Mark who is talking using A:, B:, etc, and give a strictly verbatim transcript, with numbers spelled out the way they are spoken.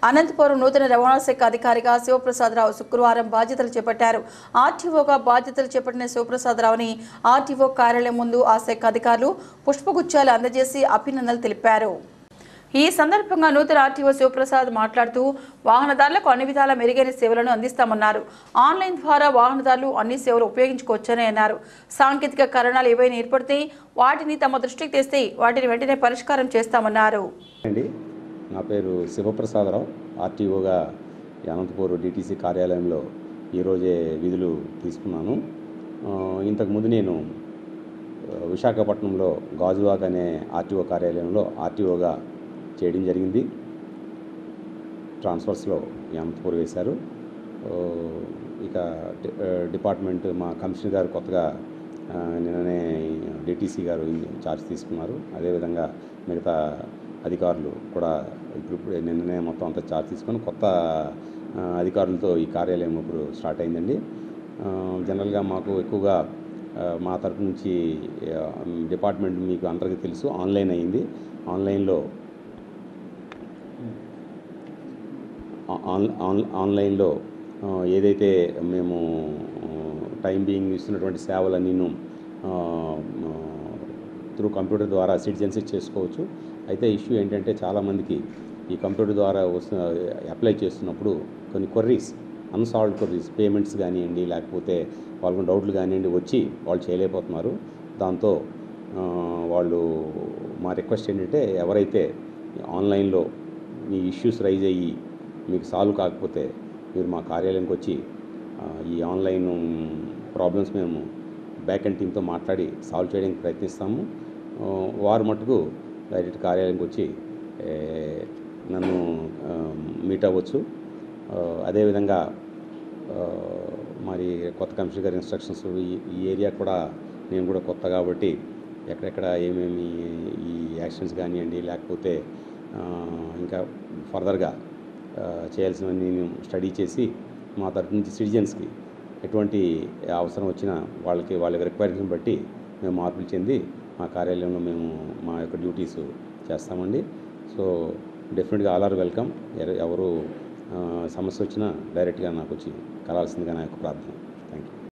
A: అనంతపురం నూతన రవాణా శాఖ అధికారిగా శివప్రసాదరావు శుక్రవారం బాధ్యతలు చేపట్టారు. ఆర్టీఓగా బాధ్యతలు చేపట్టిన శివప్రసాదరావుని ఆర్టీఓ కార్యాలయం ముందు ఆ శాఖ అధికారులు పుష్పగుచ్చాలు అందజేసి అభినందనలు తెలిపారు. ఈ సందర్భంగా నూతన ఆర్టీఓ శివప్రసాద్ మాట్లాడుతూ వాహనదారులకు అన్ని విధాల మెరుగైన సేవలను అందిస్తామన్నారు. ఆన్లైన్ ద్వారా వాహనదారులు అన్ని సేవలు ఉపయోగించుకోవచ్చని అన్నారు. సాంకేతిక కారణాలు ఏవైనా ఏర్పడితే వాటిని తమ దృష్టికి తెస్తే వాటిని వెంటనే పరిష్కారం చేస్తామన్నారు.
B: నా పేరు శివప్రసాదరావు. ఆర్టీఓగా అనంతపూర్ డిటిసి కార్యాలయంలో ఈరోజే విధులు తీసుకున్నాను. ఇంతకుముందు నేను విశాఖపట్నంలో గాజువాక్ అనే ఆర్టీఓ కార్యాలయంలో ఆర్టీఓగా చేయడం జరిగింది. ట్రాన్స్ఫర్స్లో అనంతపూర్ వేశారు. ఇక డిపార్ట్మెంట్ మా కమిషనర్ గారు కొత్తగా నిన్ననే డిటిసి గారు ఛార్జ్ తీసుకున్నారు. అదేవిధంగా మిగతా అధికారులు కూడా ఇప్పుడు నిన్ననే మొత్తం అంతా ఛార్జ్ తీసుకొని కొత్త అధికారులతో ఈ కార్యాలయం ఇప్పుడు స్టార్ట్ అయిందండి. జనరల్గా మాకు ఎక్కువగా మా తరపు నుంచి డిపార్ట్మెంట్ మీకు అందరికీ తెలుసు ఆన్లైన్ అయింది. ఆన్లైన్లో ఆన్లైన్లో ఏదైతే మేము టైం బీయింగ్ ఇస్తున్నటువంటి సేవలన్నీను త్రూ కంప్యూటర్ ద్వారా సిటిజన్షిప్ చేసుకోవచ్చు. అయితే ఇష్యూ ఏంటంటే చాలామందికి ఈ కంప్యూటర్ ద్వారా వస్తు అప్లై చేస్తున్నప్పుడు కొన్ని క్వరీస్ అన్సాల్వ్డ్ క్వరీస్ పేమెంట్స్ కానివ్వండి లేకపోతే వాళ్ళకు డౌట్లు కానివ్వండి వచ్చి వాళ్ళు చేయలేకపోతున్నారు. దాంతో వాళ్ళు మా రిక్వెస్ట్ ఏంటంటే ఎవరైతే ఆన్లైన్లో మీ ఇష్యూస్ రైజ్ అయ్యి మీకు సాల్వ్ కాకపోతే మీరు మా కార్యాలయంకి వచ్చి ఈ ఆన్లైన్ ప్రాబ్లమ్స్ మేము బ్యాక్ అండ్ టీమ్తో మాట్లాడి సాల్వ్ చేయడానికి ప్రయత్నిస్తాము. వారు మటుకు డైరెక్ట్ కార్యాలయంకి వచ్చి నన్ను మీట్ అవ్వచ్చు. అదేవిధంగా మరి కొత్త కమిషనర్ గారి ఇన్స్ట్రక్షన్స్ ఈ ఏరియా కూడా నేను కూడా కొత్త కాబట్టి ఎక్కడెక్కడ ఏమేమి ఈ యాక్షన్స్ కానివ్వండి లేకపోతే ఇంకా ఫర్దర్గా చేయాల్సినవన్నీ నేను స్టడీ చేసి మా తరఫు నుంచి సిటిజన్స్కి ఎటువంటి అవసరం వచ్చినా వాళ్ళకి వాళ్ళ రిక్వైర్మెంట్ని బట్టి మేము మార్పులు చెంది మా కార్యాలయంలో మేము మా యొక్క డ్యూటీస్ చేస్తామండి. సో డెఫినెట్గా ఆల్ ఆర్ వెల్కమ్. ఎవరు సమస్య వచ్చినా డైరెక్ట్గా నాకు వచ్చి కలవాల్సిందిగా నా యొక్క ప్రార్థన. Thank you.